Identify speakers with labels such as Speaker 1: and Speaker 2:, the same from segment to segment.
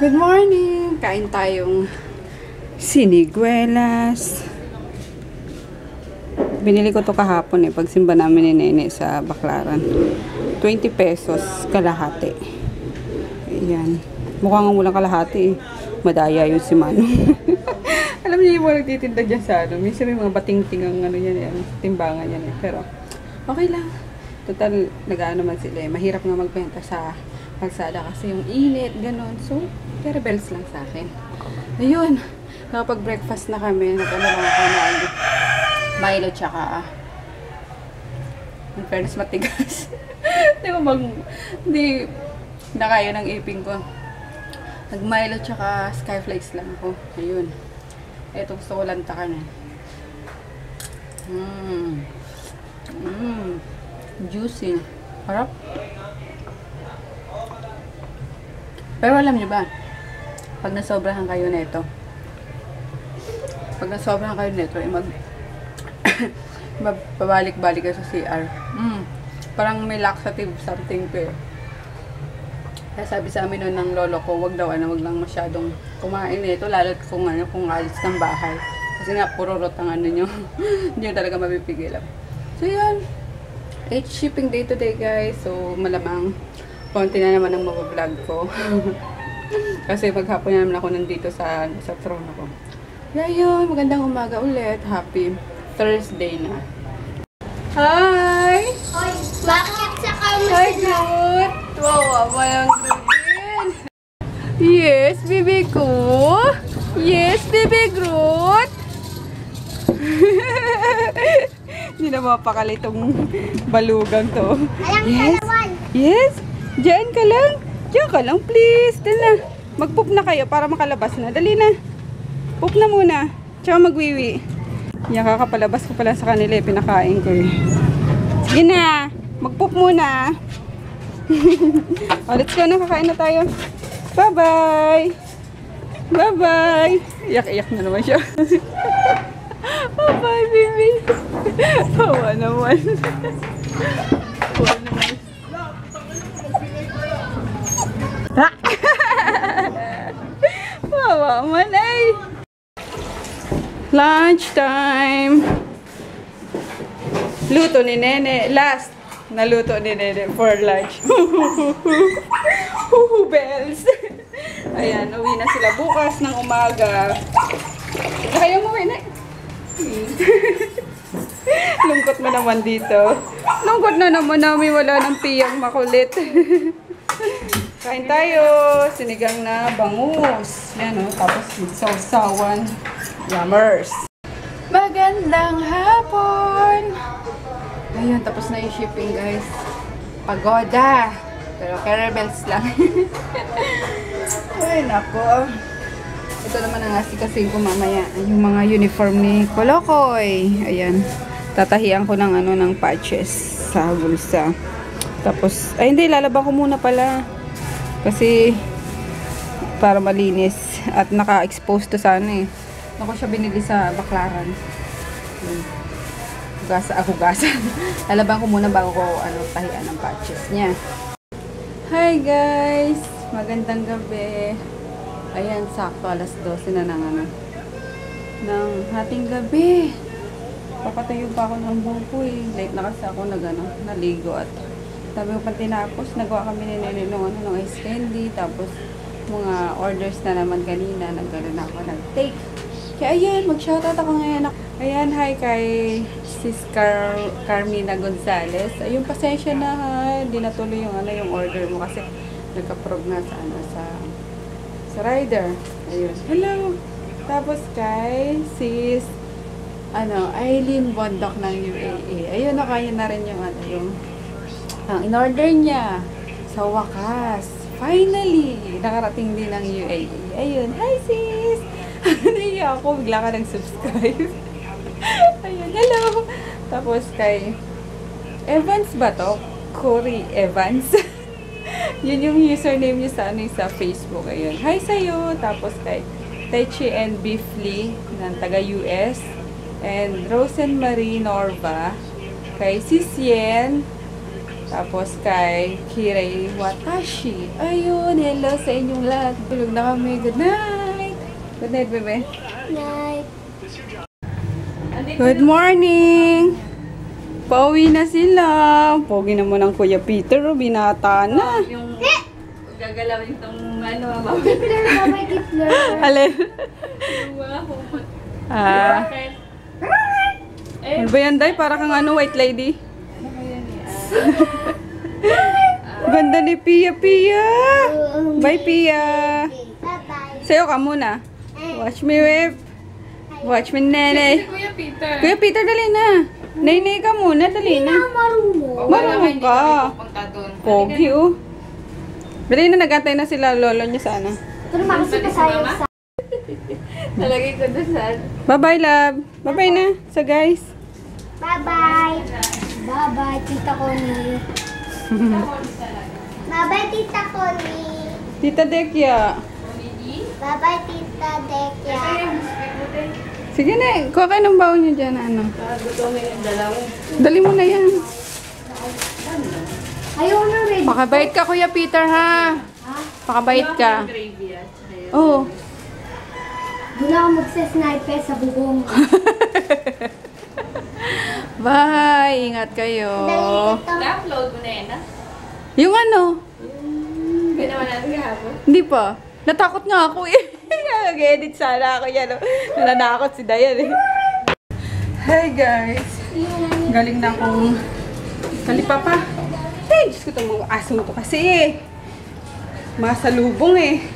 Speaker 1: Good morning! Kain tayong siniguelas. Binili ko to kahapon pagsimba namin ni Nene sa Baclaran. 20 pesos kalahati. Ayan. Mukhang walang kalahati. Madaya yung si Manong. Alam niyo yung mga nagtitinda dyan sa ano. Minsan may mga bating-ting ang ano yan, timbangan yan. Pero okay lang. Total, nag-ano man sila. Mahirap nga magbenta sa kalsada kasi yung init, ganon. So, pero bells lang sa akin. Ayun, nakapag-breakfast na kami. Nag-ano lang ako na Milo tsaka in fairness matigas. Hindi na kaya ng ipin ko. Nag-Milo tsaka Skyflakes lang ako. Ayun. Ito gusto ko lantakan Juicy. Harap. Pero alam niyo ba, pag nasobrahan kayo nito, pabalik-balik kayo sa CR. Parang may laxative something pa. Kaya sabi sa amin noon ng lolo ko, wag lang masyadong kumain nito, lalo't kung alis ng bahay. Kasi nga, puro rot ang ano nyo. Hindi nyo talaga mapipigilan. So yan, it's shipping day today guys. So malamang konti na naman ang vlog ko. Kasi maghapon na naman ako nandito sa throne ko. Kaya yun, magandang umaga ulit. Happy Thursday na. Hi!
Speaker 2: Hoy, bakit sa kami?
Speaker 1: Hi, Groot! Wow, walang Groot. Yes, baby ko! Yes, baby Groot! Hindi na mapakali itong balugang to. Yes! Yes! Diyan ka lang! Diyan ka lang, please! Dala. Mag-poop na kayo para makalabas na. Dali na! Poop na muna. Tsaka magwiwi. Yan, kakapalabas ko pala sa kanila. Pinakain ko eh. Sige na! Mag-poop muna! Oh, let's go na. Kakain na tayo. Bye-bye! Bye-bye! Iyak-iyak na naman siya. Bye-bye, baby! Tawa naman. Tawa naman. Wawa man ay. Lunch time. Luto ni Nene. Last na luto ni Nene for lunch. Huhu bells. Ayan, uwi na sila bukas ng umaga. Kaya mo na. Lungkot mo naman dito. Lungkot na naman namin, wala ng piyang makulit. Kain tayo. Sinigang na bangus. Yan o. Tapos sausawan. Yummers. Magandang hapon. Ayun, tapos na yung shipping guys. Pagoda. Pero caramels lang. Ay, nako. Ito naman ang asikasin ko mamaya. Yung mga uniform ni Kolokoy. Ayan. Tatahian ko ng ng patches sa bulsa. Tapos, ay hindi, lalaban ko muna pala. Kasi, para malinis. At naka-expose to sana eh. Ako siya binili sa Baclaran. Hugasan. Lalaban ko muna bago ko tahian ng patches niya. Hi guys! Magandang gabi. Ayan, sakto alas 12 na ng hating gabi. Papatayo pa ako ng buko eh. Late na kasi ako naligo at sabi ko pang tinapos, nagawa kami ni Nene ng ice candy. Tapos, mga orders na naman kanina. Nagkaroon ako nag-take. Kaya ayan, mag-shoutout ako ngayon. Ayan, hi kay Sis Carmina Gonzalez. Ayun, pasensya na ha. Hindi natuloy yung order mo kasi nagka-prog na sa rider. Ayun. Hello! Tapos kay Sis Eileen Bondok ng UAE. Ayun, nakaya na rin yung in-order niya. Sa wakas. Finally! Nakarating din ng UAE. Ayun. Hi, sis! Naiya ako. Bigla ka nag-subscribe. Ayun. Hello! Tapos kay Evans ba to? Corey Evans. Yun yung username niya sa Facebook. Ayun. Hi sa'yo! Tapos kay Techi and Beefly ng taga-US. And Rosenmarie Norva. Kay Sisien Tapos kay Kirei Watashi. Ayun, hello sa inyong lahat. Tulog na kami. Good night. Good night, bebe.
Speaker 2: Night.
Speaker 1: Good morning. Pauwi na sila. Pogi naman ang Kuya Peter. Binata na. Yung gagalawin tong ano,
Speaker 2: Hitler, Mama Hitler.
Speaker 1: alin? Ano ba yan, Day? Para kang ano, white lady. Ganda ni Pia. Bye, Pia.
Speaker 2: Bye-bye.
Speaker 1: Sayo ka muna. Watch me, whip. Watch me, nene. Kuya Peter, dali na. Nay ka muna, dali na.
Speaker 2: Marunong.
Speaker 1: Marunong ka. Pogi, oh. Dali na, nagantay na sila lolo niya sana.
Speaker 2: Pero makasip pa sayo sa...
Speaker 1: Nalagay ko doon saan. Bye-bye, love. Bye-bye na sa guys.
Speaker 2: Bye-bye. Bye-bye, Tita Connie. Bye-bye, Tita Connie.
Speaker 1: Tita Dekya.
Speaker 2: Bye-bye, Tita Dekya.
Speaker 1: Sige na, kuha kayo ng baon niyo dyan, ano. Dali mo na yan.
Speaker 2: Ayaw na rin.
Speaker 1: Pakabait ka, Kuya Peter, ha? Pakabait ka. Oo.
Speaker 2: Doon ako magsa-sniper sa bubong.
Speaker 1: Bye! Ingat kayo.
Speaker 3: Na-upload mo na yan, ah?
Speaker 1: Yung ano?
Speaker 3: Ginawa natin kahapon.
Speaker 1: Hindi pa. Natakot nga ako eh. Nag-edit sana ako yan. Nananakot si Dayan eh. Hi guys. Galing na akong kalipapa. Ay, Diyos ko itong mga asong to kasi eh. Masalubong eh.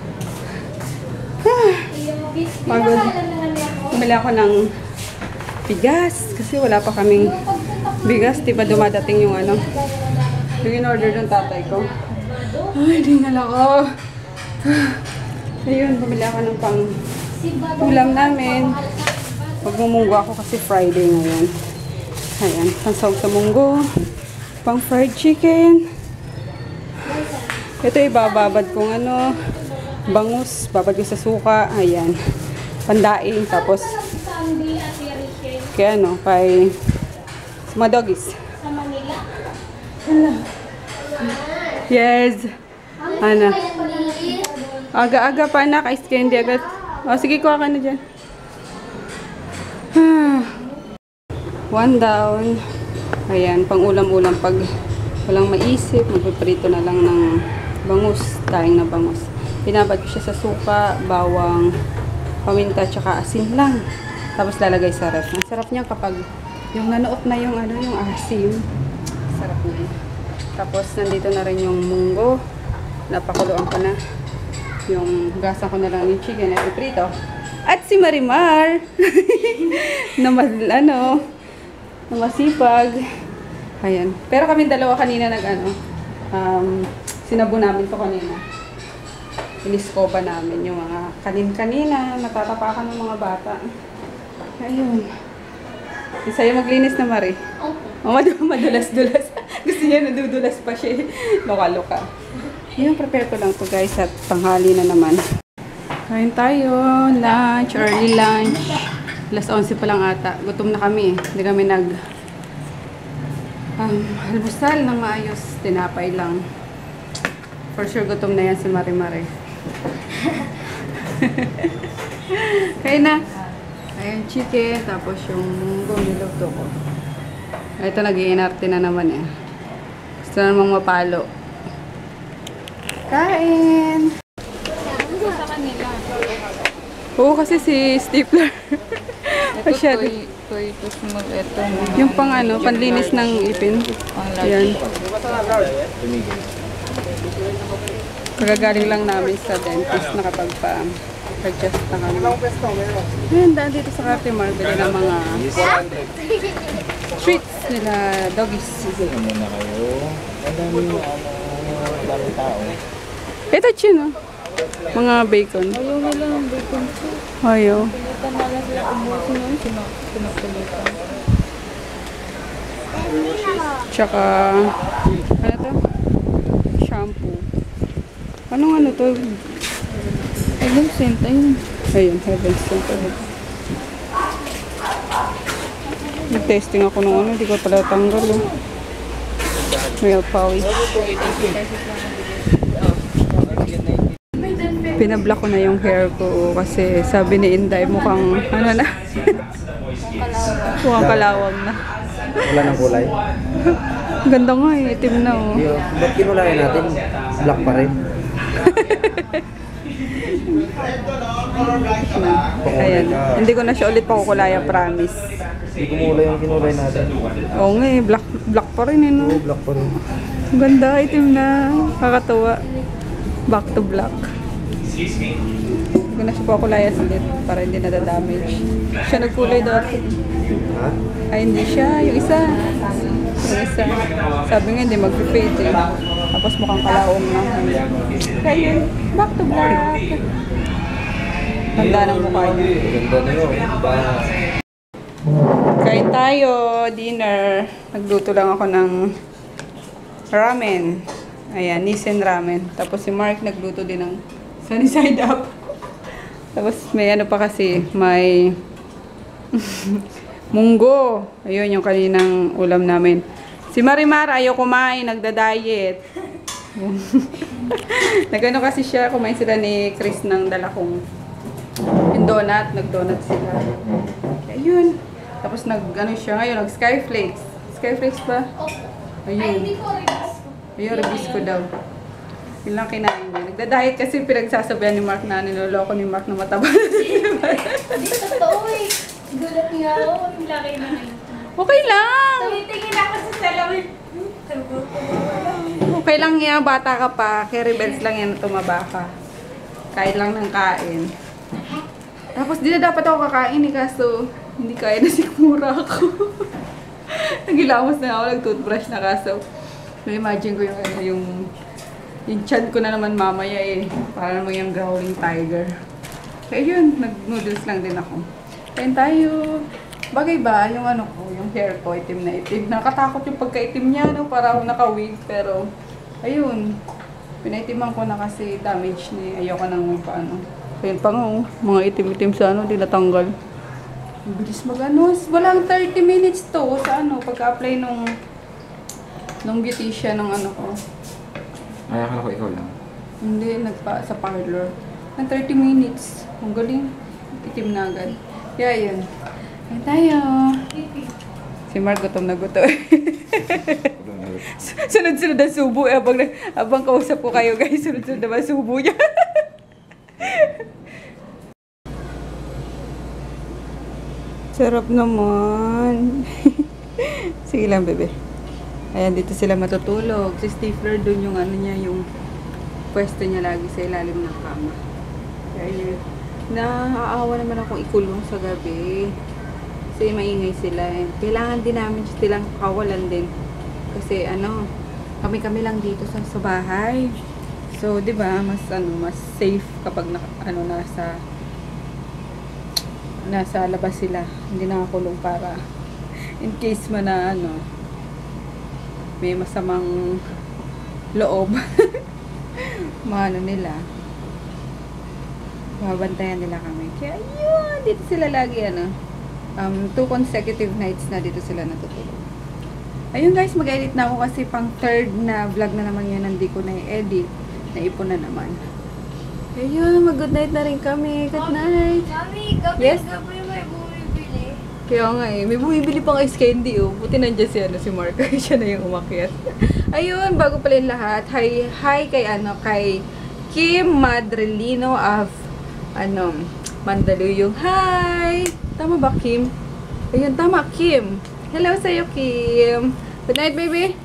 Speaker 1: Pagod. Bumili ako ng bigas kasi wala pa kaming bigas. Diba dumadating yung ano. Yung in-order ng tatay ko. Ay, dinala ko. Ayun, bumili ako ng pang ulam namin. Magmumunggo ako kasi Friday ngayon. Ayan, pansawag sa munggo. Pang fried chicken. Ito ibababad kong ano, bangus. Babad ko sa suka. Ayan. Pandaing. Tapos, kaya ano, kay sa mga doggies.
Speaker 2: Sa Manila.
Speaker 1: Yes. Ano? Aga-aga pa na, ice candy agad. O, sige, kuha ka na dyan. One down. Ayan, pang ulam-ulam pag walang maisip, magpiprito na lang ng bangus, daing na bangus. Pinabad ko siya sa suka, bawang, paminta, tsaka asin lang. Tapos lalagay sa ref. Ang sarap niya kapag yung nanuot na yung ano, yung asim. Sarap niya. Tapos nandito na rin yung munggo. Napakuluan ko na. Yung gasa ko na lang yung chicken at iprito. At si Marimar na masipag. Ayan. Pero kami dalawa kanina sinabo namin to kanina. Iniskoba namin yung mga kanin-kanina. Natatapakan ng mga bata. Ayun. Sa'yo maglinis na, Mari. Madulas-dulas. Gusto niya nadudulas pa siya. Loka-loka. Yun, prepare ko lang to guys at tanghali na naman. Kain tayo. Lunch, early lunch. Alas 11 pa lang ata. Gutom na kami. Hindi kami almusal ng maayos. Tinapay lang. For sure gutom na yan si Mari-Mari. Kaya na. Ayan, chicken. Tapos yung munggo niluto ko. Ito, nag-iinarte na naman eh. Gusto na namang mapalo. Kain!
Speaker 3: Sa kanila.
Speaker 1: Oo, kasi si Stapler. Masyado. Yung pang ano, panlinis ng ipin. Ayan. Pagkagaling lang namin sa dentist, nakapagpa-adjust na kami. Ayan, daan dito sa Cartimar, bili ng mga treats nila, doggies.
Speaker 4: Muna kayo. Madami tao.
Speaker 1: Ito, chino. Mga bacon.
Speaker 3: Ayaw nila ng bacon ko.
Speaker 1: Ayaw.
Speaker 3: Pilitan na lang sila umusin nun. Pinapilitan.
Speaker 1: Tsaka, ano to? Shampoo. Anong ano to?
Speaker 3: Ayun, scent. Ayun.
Speaker 1: Ayun, heaven sent. Nag-testing ako ng ano, hindi ko pala tanggal. Oh. Real pawis. Pinablock ko na yung hair ko kasi sabi ni Inday mukhang ano na. Mukhang kalawang na.
Speaker 4: Wala ng kulay.
Speaker 1: Ganda nga eh, itim na oh.
Speaker 4: Ba't kinulayan natin? Black pa rin.
Speaker 1: Ayan. Hindi ko na siya ulit pakukulaya, promise.
Speaker 4: Hindi kumulay yung kinulay natin.
Speaker 1: Oo nga eh, black pa rin eh no.
Speaker 4: Oo, black pa rin.
Speaker 1: Ganda, itim na. Kakatuwa. Back to black. Hindi ko na siya pakulayas ulit para hindi nadadamage. Siya nagkulay dati.
Speaker 4: Ha?
Speaker 1: Ay, hindi siya. Yung isa. Yung isa. Sabi nga hindi mag-fade eh. Tapos mukhang kalawang na. Kaya yun, back to black. Tanda ng mukha niya.
Speaker 4: Ganda na yun.
Speaker 1: Kain tayo, dinner. Nagluto lang ako ng ramen. Ayan, Nissin ramen. Tapos si Mark nagluto din ng sunny side up. Tapos may ano pa kasi, may munggo. Ayun yung kaninang ulam namin. Si Marimar ayaw kumain, nagda-diet. Nagano kasi siya, kumain sila ni Chris ng dala kong yung donut, nag-donut sila. Ayun. Tapos nag-ano siya ngayon, nag-skyflakes. Skyflakes ba? Ayun. Ayun, release ko daw. Yun lang kinain niya. Nagda-diet kasi pinagsasabihan ni Mark na niloloko ni Mark na mataba.
Speaker 2: Hindi totoo eh. Gulat nga ako. Yung laki na ngayon.
Speaker 1: Okay lang.
Speaker 2: Tumitingin ako sa salamin.
Speaker 1: Okay lang yan, bata ka pa. Carry bells lang yan, tumaba ka. Kain lang ng kain. Tapos di na dapat ako kakain eh, kaso hindi kaya na sikmura ako. Nagilamos na ako, nag-toothbrush na kaso. Na-imagine ko yung chan ko na naman mamaya eh. Para naman yung growling tiger. Kaya yun, nag-noodles lang din ako. Kain tayo. Bagay ba, yung ano ko, yung hair ko, itim na itim. Nakatakot yung pagka-itim niya, no? Para ako naka-wig. Pero, ayun. Pinaitiman ko na kasi damage ni ayoko nang paano. Ayun pa nga, oh. Mga itim-itim sa ano, di natanggal. Ang bilis mag-ano. Walang 30 minutes to sa ano, pagka-apply nung beautician ng ano ko.
Speaker 4: Ay, akala ko ikaw lang.
Speaker 1: Hindi, sa parlor. Ng 30 minutes. Ang galing. Itim na agad. Kaya yun. Kain tayo. Si Mark gutom na gutom. Sunod-sunod ang subo. Abang kausap ko kayo guys, sunod-sunod naman subo niya. Sarap naman. Sige lang, bebe. Ayan, dito sila matutulog. Si Stifler doon yung ano niya, yung pwesto niya lagi sa ilalim ng kama. Kaya yun. Naaawa naman akong ikulong sa gabi. Kasi maingay sila. Kailangan din namin silang kawalan din. Kasi ano, kami-kami lang dito sa bahay. So, 'di ba, mas safe kapag nasa labas sila. Hindi nakakulong para in case man na may masamang loob. Maano nila. Babantayan nila kami. Kaya yun, dito sila lagi 2 consecutive nights na dito sila natutulog. Ayun guys, mag-edit na ako kasi pang 3rd na vlog na naman yan, hindi ko na i-edit. Naipon na naman. Ayun, mag-good night na rin kami. Good night.
Speaker 2: Mami,
Speaker 1: Yes?
Speaker 2: gabi may bumibili.
Speaker 1: Kaya nga eh, may bumibili pang ice candy oh. Buti nandiyan si Mark. Siya na yung umakyat. Ayun, bago pala yung lahat. Hi kay Kim Madrelino of Mandaluyong. Hi! Tama ba, Kim? Ayun, tama, Kim. Hello sa'yo, Kim. Good night, baby.